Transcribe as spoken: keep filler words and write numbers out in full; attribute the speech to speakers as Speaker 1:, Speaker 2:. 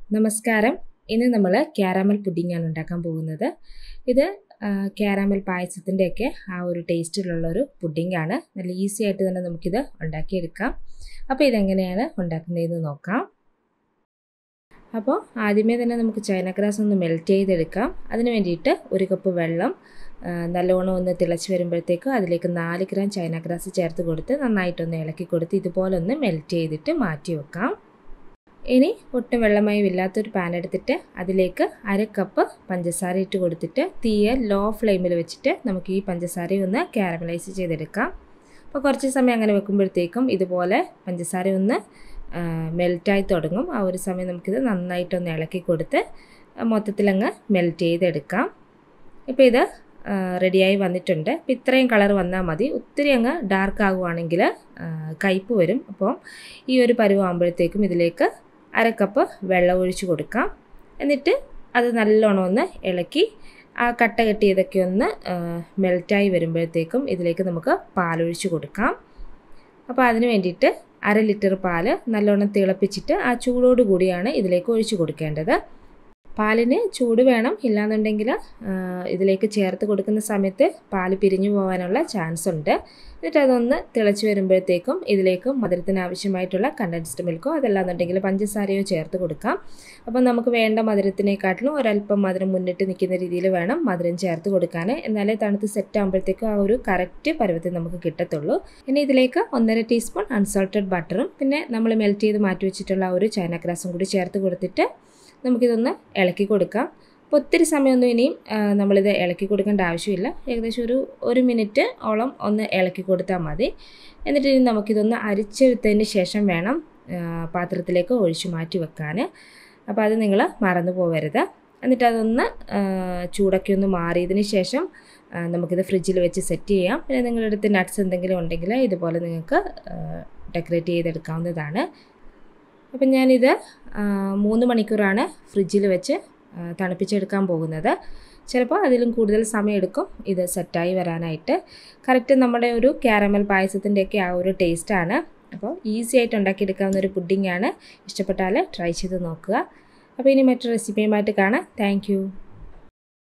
Speaker 1: നമസ്കാരം. ഇന്ന് നമ്മൾ കാരാമൽ പുഡിംഗ് ആണ് ഉണ്ടാക്കാൻ പോകുന്നത്. ഇത് കാരാമൽ പായസത്തിൻ്റെയൊക്കെ ആ ഒരു ടേസ്റ്റിലുള്ളൊരു പുഡിംഗ് ആണ്. നല്ല ഈസി ആയിട്ട് തന്നെ നമുക്കിത് ഉണ്ടാക്കിയെടുക്കാം. അപ്പോൾ ഇതെങ്ങനെയാണ് ഉണ്ടാക്കുന്നതെന്ന് നോക്കാം. അപ്പോൾ ആദ്യമേ തന്നെ നമുക്ക് ചൈന ഗ്രാസ് ഒന്ന് മെൽറ്റ് ചെയ്തെടുക്കാം. അതിന് വേണ്ടിയിട്ട് ഒരു കപ്പ് വെള്ളം നല്ലോണം ഒന്ന് തിളച്ച് വരുമ്പോഴത്തേക്കും അതിലേക്ക് നാല് ഗ്രാം ചൈന ഗ്രാസ് ചേർത്ത് കൊടുത്ത് നന്നായിട്ടൊന്ന് ഇളക്കി കൊടുത്ത് ഇതുപോലെ ഒന്ന് മെൽറ്റ് ചെയ്തിട്ട് മാറ്റി വെക്കാം. ഇനി ഒട്ടും വെള്ളമയം ഇല്ലാത്തൊരു പാൻ എടുത്തിട്ട് അതിലേക്ക് അര കപ്പ് പഞ്ചസാര ഇട്ട് കൊടുത്തിട്ട് തീയെ ലോ ഫ്ലെയിമിൽ വെച്ചിട്ട് നമുക്ക് ഈ പഞ്ചസാര ഒന്ന് കാരമലൈസ് ചെയ്തെടുക്കാം. അപ്പോൾ കുറച്ച് സമയം അങ്ങനെ വെക്കുമ്പോഴത്തേക്കും ഇതുപോലെ പഞ്ചസാര ഒന്ന് മെൽറ്റായി തുടങ്ങും. ആ ഒരു സമയം നമുക്കിത് നന്നായിട്ടൊന്ന് ഇളക്കി കൊടുത്ത് മൊത്തത്തിലങ്ങ് മെൽറ്റ് ചെയ്തെടുക്കാം. ഇപ്പോൾ ഇത് റെഡിയായി വന്നിട്ടുണ്ട്. അപ്പോൾ ഇത്രയും കളർ വന്നാൽ മതി. ഒത്തിരി അങ്ങ് ഡാർക്ക് ആകുവാണെങ്കിൽ കയ്പ്പ് വരും. അപ്പോൾ ഈ ഒരു പരുവാകുമ്പോഴത്തേക്കും ഇതിലേക്ക് അര കപ്പ് വെള്ളം ഒഴിച്ച് കൊടുക്കാം. എന്നിട്ട് അത് നല്ലോണം ഒന്ന് ഇളക്കി ആ കട്ട കെട്ടിയതൊക്കെ ഒന്ന് മെൽറ്റായി വരുമ്പോഴത്തേക്കും ഇതിലേക്ക് നമുക്ക് പാലൊഴിച്ച് കൊടുക്കാം. അപ്പോൾ അതിന് വേണ്ടിയിട്ട് അര ലിറ്റർ പാല് നല്ലോണം തിളപ്പിച്ചിട്ട് ആ ചൂടോട് കൂടിയാണ് ഇതിലേക്ക് ഒഴിച്ച് കൊടുക്കേണ്ടത്. പാലിന് ചൂട് വേണം, ഇല്ലാന്നുണ്ടെങ്കിൽ ഇതിലേക്ക് ചേർത്ത് കൊടുക്കുന്ന സമയത്ത് പാല് പിരിഞ്ഞു പോകാനുള്ള ചാൻസ് ഉണ്ട്. എന്നിട്ട് അതൊന്ന് തിളച്ച് വരുമ്പോഴത്തേക്കും ഇതിലേക്ക് മധുരത്തിന് ആവശ്യമായിട്ടുള്ള കണ്ടൻസ്ഡ് മിൽക്കോ അതല്ലാന്നുണ്ടെങ്കിൽ പഞ്ചസാരയോ ചേർത്ത് കൊടുക്കാം. അപ്പോൾ നമുക്ക് വേണ്ട മധുരത്തിനെക്കാട്ടിലും ഒരല്പം മധുരം മുന്നിട്ട് നിൽക്കുന്ന രീതിയിൽ വേണം മധുരം ചേർത്ത് കൊടുക്കാൻ. എന്നാലേ തണുത്ത് സെറ്റ് ആകുമ്പോഴത്തേക്കും ആ ഒരു കറക്റ്റ് പരുവത്തിൽ നമുക്ക് കിട്ടത്തുള്ളൂ. ഇനി ഇതിലേക്ക് ഒന്നര ടീസ്പൂൺ അൺസോൾട്ടഡ് ബട്ടറും പിന്നെ നമ്മൾ മെൽറ്റ് ചെയ്ത് മാറ്റി വെച്ചിട്ടുള്ള ആ ഒരു ചൈന ഗ്രാസും കൂടി ചേർത്ത് കൊടുത്തിട്ട് നമുക്കിതൊന്ന് ഇളക്കി കൊടുക്കാം. അപ്പോൾ ഒത്തിരി സമയമൊന്നും ഇനിയും നമ്മളിത് ഇളക്കി കൊടുക്കേണ്ട ആവശ്യമില്ല. ഏകദേശം ഒരു ഒരു മിനിറ്റ് ഓളം ഒന്ന് ഇളക്കി കൊടുത്താൽ മതി. എന്നിട്ട് ഇനി നമുക്കിതൊന്ന് അരിച്ചെടുത്തതിന് ശേഷം വേണം പാത്രത്തിലേക്ക് ഒഴിച്ചു മാറ്റി വെക്കാൻ. അപ്പോൾ അത് നിങ്ങൾ മറന്നു പോകരുത്. എന്നിട്ട് അതൊന്ന് ചൂടൊക്കെ ഒന്ന് മാറിയതിന് ശേഷം നമുക്കിത് ഫ്രിഡ്ജിൽ വെച്ച് സെറ്റ് ചെയ്യാം. പിന്നെ നിങ്ങളുടെ അടുത്ത് നട്ട്സ് എന്തെങ്കിലും ഉണ്ടെങ്കിൽ ഇതുപോലെ നിങ്ങൾക്ക് ഡെക്കറേറ്റ് ചെയ്തെടുക്കാവുന്നതാണ്. അപ്പം ഞാനിത് മൂന്ന് മണിക്കൂറാണ് ഫ്രിഡ്ജിൽ വെച്ച് തണുപ്പിച്ചെടുക്കാൻ പോകുന്നത്. ചിലപ്പോൾ അതിലും കൂടുതൽ സമയമെടുക്കും ഇത് സെറ്റായി വരാനായിട്ട്. കറക്റ്റ് നമ്മുടെ ഒരു കാരമൽ പായസത്തിൻ്റെയൊക്കെ ആ ഒരു ടേസ്റ്റാണ്. അപ്പോൾ ഈസി ആയിട്ട് ഉണ്ടാക്കിയെടുക്കാവുന്ന ഒരു പുഡിംഗ് ആണ്. ഇഷ്ടപ്പെട്ടാൽ ട്രൈ ചെയ്ത് നോക്കുക. അപ്പോൾ ഇനി മറ്റൊരു റെസിപ്പിയുമായിട്ട് കാണാം. താങ്ക്